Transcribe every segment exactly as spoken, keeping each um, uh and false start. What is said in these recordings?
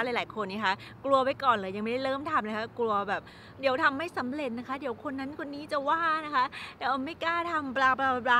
หลายๆคนนะคะกลัวไว้ก่อนเลยยังไม่ได้เริ่มทำเลยค่ะกลัวแบบเดี๋ยวทำไม่สำเร็จนะคะเดี๋ยวคนนั้นคนนี้จะว่านะคะเดี๋ยวไม่กล้าทำบลาบลาบลา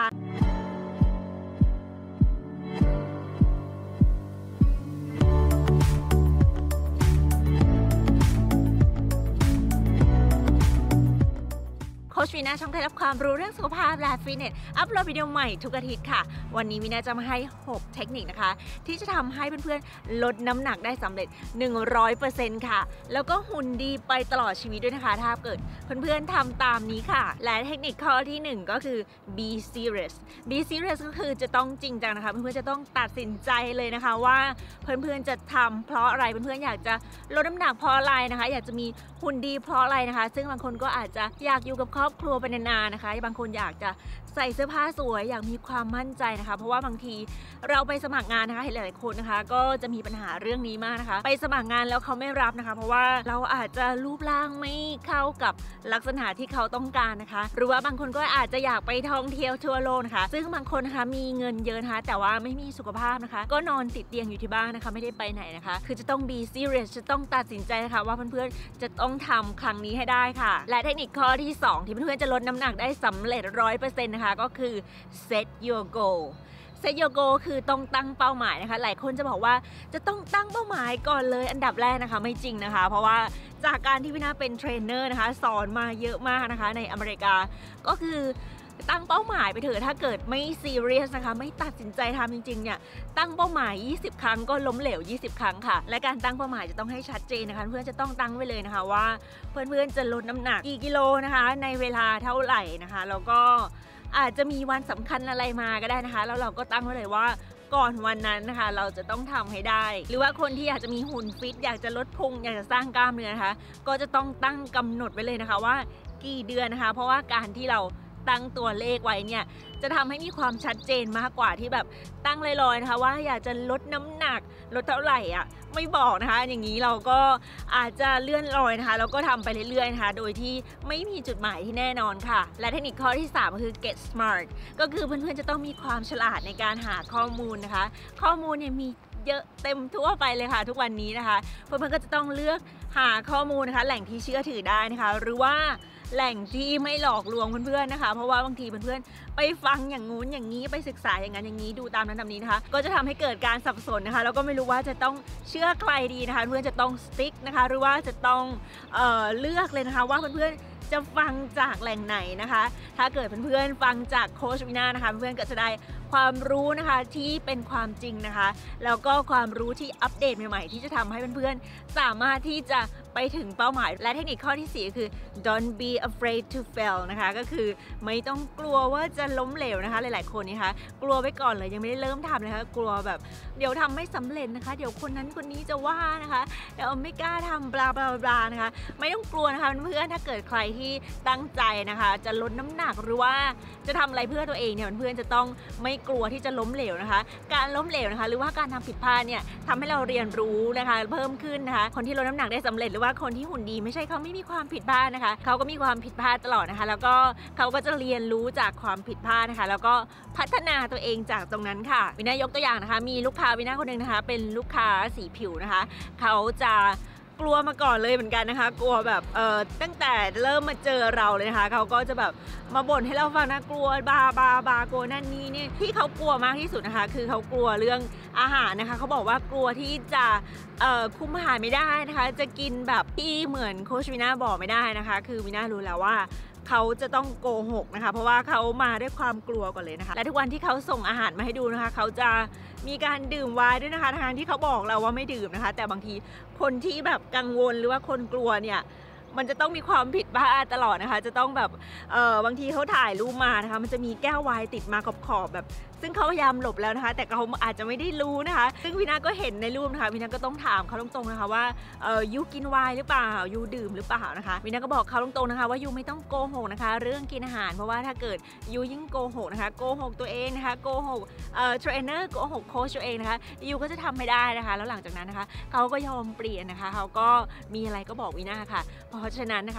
โค้ชวีนาช่องเคล็ดลับความรู้เรื่องสุขภาพและฟิตเนสอัปโหลดวิดีโอใหม่ทุกอาทิตย์ค่ะวันนี้วีนาจะมาให้หกเทคนิคนะคะที่จะทำให้เพื่อนๆลดน้ำหนักได้สำเร็จ หนึ่งร้อยเปอร์เซ็นต์ ค่ะแล้วก็หุ่นดีไปตลอดชีวิตด้วยนะคะถ้าเกิดเพื่อนๆทำตามนี้ค่ะและเทคนิคข้อที่หนึ่งก็คือ be serious be serious ก็คือจะต้องจริงจังนะคะเพื่อนๆจะต้องตัดสินใจเลยนะคะว่าเพื่อนๆจะทำเพราะอะไรเพื่อนๆอยากจะลดน้ำหนักเพราะอะไรนะคะอยากจะมีหุ่นดีเพราะอะไรนะคะซึ่งบางคนก็อาจจะอยากอยู่กับครอบครัวไปนานๆนะคะบางคนอยากจะใส่เสื้อผ้าสวยอยากมีความมั่นใจนะคะเพราะว่าบางทีเราไปสมัครงานนะคะเห็นหลายๆคนนะคะก็จะมีปัญหาเรื่องนี้มากนะคะไปสมัครงานแล้วเขาไม่รับนะคะเพราะว่าเราอาจจะรูปร่างไม่เข้ากับลักษณะที่เขาต้องการนะคะหรือว่าบางคนก็อาจจะอยากไปท่องเที่ยวทั่วโลกนะคะซึ่งบางคนนะคะมีเงินเยอะนะคะแต่ว่าไม่มีสุขภาพนะคะก็นอนติดเตียงอยู่ที่บ้านนะคะไม่ได้ไปไหนนะคะคือจะต้อง be serious จะต้องตัดสินใจนะคะว่าเพื่อนๆจะต้องทำครั้งนี้ให้ได้ค่ะและเทคนิคข้อที่สองที่เพื่อนๆจะลดน้ำหนักได้สำเร็จ ร้อยเปอร์เซ็นต์ นะคะก็คือ set your goal set your goal คือต้องตั้งเป้าหมายนะคะหลายคนจะบอกว่าจะต้องตั้งเป้าหมายก่อนเลยอันดับแรกนะคะไม่จริงนะคะเพราะว่าจากการที่วินาเป็นเทรนเนอร์นะคะสอนมาเยอะมากนะคะในอเมริกาก็คือตั้งเป้าหมายไปเถอะถ้าเกิดไม่ซีเรียสนะคะไม่ตัดสินใจทำจริงๆเนี่ยตั้งเป้าหมายยี่สิบครั้งก็ล้มเหลวยี่สิบครั้งค่ะและการตั้งเป้าหมายจะต้องให้ชัดเจนนะคะเพื่อนจะต้องตั้งไว้เลยนะคะว่าเพื่อนๆจะลดน้ำหนักกี่กิโลนะคะในเวลาเท่าไหร่นะคะแล้วก็อาจจะมีวันสำคัญอะไรมาก็ได้นะคะแล้วเราก็ตั้งไว้เลยว่าก่อนวันนั้นนะคะเราจะต้องทำให้ได้หรือว่าคนที่อยากจะมีหุ่นฟิตอยากจะลดพุงอยากจะสร้างกล้ามเนื้อนะคะก็จะต้องตั้งกำหนดไว้เลยนะคะว่ากี่เดือนนะคะเพราะว่าการที่เราตั้งตัวเลขไว้เนี่ยจะทำให้มีความชัดเจนมากกว่าที่แบบตั้งลอยๆนะคะว่าอยากจะลดน้ำหนักลดเท่าไหร่อ่ะไม่บอกนะคะอย่างนี้เราก็อาจจะเลื่อนลอยนะคะแล้วก็ทำไปเรื่อยๆนะคะโดยที่ไม่มีจุดหมายที่แน่นอนค่ะและเทคนิคข้อที่สามก็คือ get smart ก็คือเพื่อนๆจะต้องมีความฉลาดในการหาข้อมูลนะคะข้อมูลเนี่ยมีเยอะเต็มทั่วไปเลยค่ะทุกวันนี้นะคะเพื่อนๆก็จะต้องเลือกหาข้อมูลนะคะแหล่งที่เชื่อถือได้นะคะหรือว่าแหล่งที่ไม่หลอกลวงเพื่อนๆนะคะเพราะว่าบางทีเพื่อนๆไปฟังอย่างงู้นอย่างนี้ไปศึกษาอย่างนั้นอย่างนี้ดูตามนั้นตามนี้นะคะก็จะทำให้เกิดการสับสนนะคะแล้วก็ไม่รู้ว่าจะต้องเชื่อใครดีนะคะเพื่อนจะต้องสติ๊กนะคะหรือว่าจะต้องเอ่อเลือกเลยนะคะว่าเพื่อนๆจะฟังจากแหล่งไหนนะคะถ้าเกิดเพื่อนๆฟังจากโค้ชวินานะคะเพื่อนๆก็จะได้ความรู้นะคะที่เป็นความจริงนะคะแล้วก็ความรู้ที่อัปเดตใหม่ๆที่จะทำให้เพื่อนๆสามารถที่จะไปถึงเป้าหมายและเทคนิคข้อที่สี่คือ don't be afraid to fail นะคะก็คือไม่ต้องกลัวว่าจะล้มเหลวนะคะหลายๆคนนะคะกลัวไว้ก่อนเลยยังไม่ได้เริ่มทำเลยค่ะกลัวแบบเดี๋ยวทำไม่สำเร็จนะคะเดี๋ยวคนนั้นคนนี้จะว่านะคะเดี๋ยวไม่กล้าทำบลาบลาบลานะคะไม่ต้องกลัวนะคะเพื่อนๆถ้าเกิดใครที่ตั้งใจนะคะจะลดน้ำหนักหรือว่าจะทำอะไรเพื่อตัวเองเนี่ยเพื่อนๆจะต้องไม่กลัวที่จะล้มเหลวนะคะการล้มเหลวนะคะหรือว่าการทำผิดพลาดเนี่ยทำให้เราเรียนรู้นะคะเพิ่มขึ้นนะคะคนที่ลดน้ำหนักได้สำเร็จหรือว่าคนที่หุ่นดีไม่ใช่เขาไม่มีความผิดพลาดนะคะเขาก็มีความผิดพลาดตลอดนะคะแล้วก็เขาก็จะเรียนรู้จากความผิดพลาดนะคะแล้วก็พัฒนาตัวเองจากตรงนั้นค่ะวินายกตัวอย่างนะคะมีลูกค้าวินาคนหนึ่งนะคะเป็นลูกค้าสีผิวนะคะเขาจะกลัวมาก่อนเลยเหมือนกันนะคะกลัวแบบเอ่อตั้งแต่เริ่มมาเจอเราเลยนะคะเขาก็จะแบบมาบ่นให้เราฟังนะกลัวบาบาบากลัวนั่นนี่นี่ที่เขากลัวมากที่สุดนะคะคือเขากลัวเรื่องอาหารนะคะเขาบอกว่ากลัวที่จะเอ่อคุมอาหารไม่ได้นะคะจะกินแบบที่เหมือนโค้ชวินาบอกไม่ได้นะคะคือวินารู้แล้วว่าเขาจะต้องโกหกนะคะเพราะว่าเขามาด้วยความกลัวก่อนเลยนะคะและทุกวันที่เขาส่งอาหารมาให้ดูนะคะเขาจะมีการดื่มไวน์ด้วยนะคะทางที่เขาบอกเราว่าไม่ดื่มนะคะแต่บางทีคนที่แบบกังวลหรือว่าคนกลัวเนี่ยมันจะต้องมีความผิดพลาดตลอดนะคะจะต้องแบบเออบางทีเขาถ่ายรูปมานะคะมันจะมีแก้วไวน์ติดมาขอบๆแบบซึ่งเขาพยายามหลบแล้วนะคะแต่เขาอาจจะไม่ได้รู้นะคะซึ่งวินาก็เห็นในรูปนะคะวินาก็ต้องถามเขาตรงๆนะคะว่าเออยูกินไวน์หรือเปล่ายูดื่มหรือเปล่านะคะวินาก็บอกเขาตรงๆนะคะว่ายูไม่ต้องโกหกนะคะเรื่องกินอาหารเพราะว่าถ้าเกิดยูยิ่งโกหกนะคะโกหกตัวเองนะคะโกหกเอ่อเทรนเนอร์โกหกโค้ชตัวเองนะคะยูก็จะทำไม่ได้นะคะแล้วหลังจากนั้นนะคะเขาก็ยอมเปลี่ยนนะคะเขาก็มีอะไรก็บอกวินาค่ะเพราะฉะนั้นนะคะเพื่อน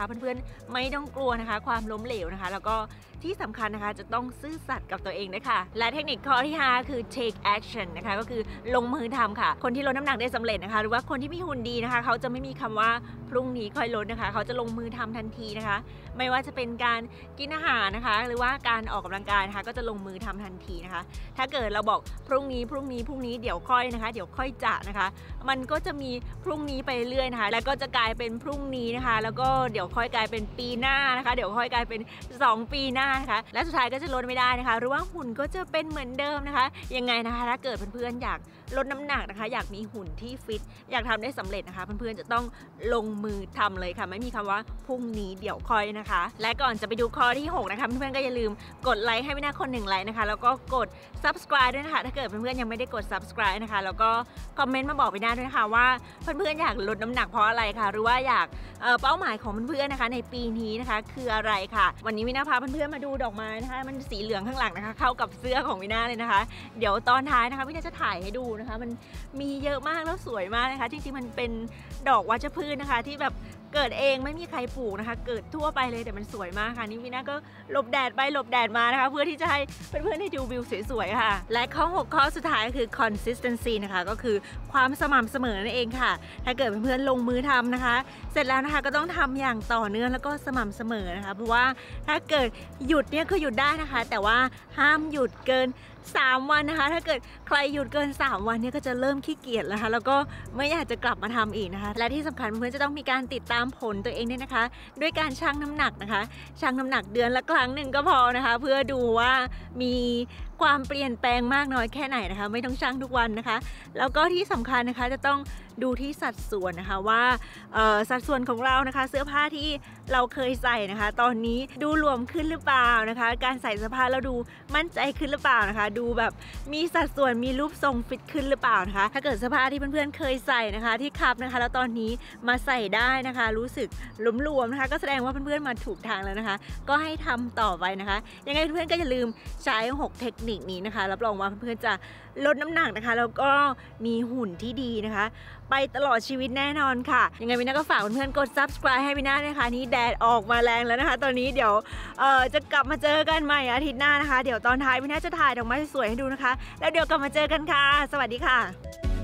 ไม่ต้องกลัวนะคะความล้มเหลวนะคะแล้วก็ที่สำคัญนะคะจะต้องซื่อสัตย์กับตัวเองด้วยค่ะและเทคนิคข้อที่ห้าคือ take action นะคะก็คือลงมือทำค่ะคนที่ลดน้ำหนักได้สำเร็จนะคะหรือว่าคนที่มีหุ่นดีนะคะเขาจะไม่มีคำว่าพรุ่งนี้ค่อยลดนะคะเขาจะลงมือทำทันทีนะคะไม่ว่าจะเป็นการกินอาหารนะคะหรือว่าการออกกำลังกายนะคะก็จะลงมือทำทันทีนะคะถ้าเกิดเราบอกพรุ่งนี้พรุ่งนี้พรุ่งนี้เดี๋ยวค่อยนะคะเดี๋ยวค่อยจะนะคะมันก็จะมีพรุ่งนี้ไปเรื่อยนะคะแล้วก็จะกลายเป็นพรุ่งนี้นะคะแล้วก็เดี๋ยวค่อยกลายเป็นปีหน้านะคะเดี๋ยวค่อยกลายเป็นสองปีหน้านะคะและสุดท้ายก็จะลดไม่ได้นะคะหรือว่าหุ่นก็จะเป็นเหมือนเดิมนะคะยังไงนะคะถ้าเกิดเพื่อนๆอยากลดน้ำหนักนะคะอยากมีหุ่นที่ฟิตอยากทำได้สำเร็จนะคะเพื่อนๆจะต้องลงมือทำเลยค่ะไม่มีคำว่าพรุ่งนี้เดี๋ยวค่อยนะคะและก่อนจะไปดูข้อที่หกนะคะเพื่อนๆก็อย่าลืมกดไลค์ให้วินาคนหนึ่งไลค์นะคะแล้วก็กด ซับสไครบ์ ด้วยนะคะถ้าเกิดเพื่อนๆยังไม่ได้กด ซับสไครบ์ นะคะแล้วก็คอมเมนต์มาบอกวินาด้วยนะคะว่าเพื่อนๆอยากลดน้ำหนักเพราะอะไรค่ะหรือว่าอยากเอ่อเป้าหมายของเพื่อนๆนะคะในปีนี้นะคะคืออะไรค่ะวันนี้วินาพาเพื่อนๆมาดูดอกไม้นะคะมันสีเหลืองข้างหลังนะคะเข้ากับเสื้อของวินาเลยนะคะเดี๋ยวตอนท้ายนะคะวินาจะถ่ายให้ดูนะคะมันมีเยอะมากแล้วสวยมากนะคะจริงๆมันเป็นดอกวัชพืชนะคะที่แบบเกิดเองไม่มีใครปลูกนะคะเกิดทั่วไปเลยแต่มันสวยมากค่ะนี่วินาก็หลบแดดไปหลบแดดมานะคะเพื่อที่จะให้เพื่อนๆได้ดูวิวสวยๆค่ะและข้อหกข้อสุดท้ายก็คือ consistency นะคะก็คือความสม่ำเสมอนั่นเองค่ะถ้าเกิดเพื่อนๆลงมือทำนะคะเสร็จแล้วนะคะก็ต้องทำอย่างต่อเนื่องแล้วก็สม่ำเสมอนะคะเพราะว่าถ้าเกิดหยุดเนี่ยคือหยุดได้นะคะแต่ว่าห้ามหยุดเกินสามวันนะคะถ้าเกิดใครหยุดเกินสามวันเนี่ยก็จะเริ่มขี้เกียจแล้วนะคะแล้วก็ไม่อยากจะกลับมาทำอีกนะคะและที่สำคัญเพื่อนๆจะต้องมีการติดตามผลตัวเองด้วยนะคะด้วยการชั่งน้ำหนักนะคะชั่งน้ำหนักเดือนละครั้งหนึ่งก็พอนะคะเพื่อดูว่ามีความเปลี่ยนแปลงมากน้อยแค่ไหนนะคะไม่ต้องชั่งทุกวันนะคะแล้วก็ที่สำคัญนะคะจะต้องดูที่สัดส่วนนะคะว่าสัดส่วนของเรานะคะเสื้อผ้าที่เราเคยใส่นะคะตอนนี้ดูหลวมขึ้นหรือเปล่านะคะการใส่เสื้อผ้าเราดูมั่นใจขึ้นหรือเปล่านะคะดูแบบมีสัดส่วนมีรูปทรงฟิตขึ้นหรือเปล่านะคะถ้าเกิดเสื้อผ้าที่เพื่อนๆเคยใส่นะคะที่คับนะคะแล้วตอนนี้มาใส่ได้นะคะรู้สึกหลวมๆนะคะก็แสดงว่าเพื่อนๆมาถูกทางแล้วนะคะก็ให้ทำต่อไปนะคะยังไงเพื่อนๆก็อย่าลืมใช้หกเทคนิคนี้นะคะรับรองว่าเพื่อนๆจะลดน้ำหนักนะคะแล้วก็มีหุ่นที่ดีนะคะไปตลอดชีวิตแน่นอนค่ะยังไงวินาก็ฝากเพื่อนๆกด ซับสไครบ์ ให้วินานะคะนี่แดดออกมาแรงแล้วนะคะตอนนี้เดี๋ยวเอ่อจะกลับมาเจอกันใหม่อาทิตย์หน้านะคะเดี๋ยวตอนท้ายวินาจะถ่ายดอกไม้สวยๆให้ดูนะคะแล้วเดี๋ยวกลับมาเจอกันค่ะสวัสดีค่ะ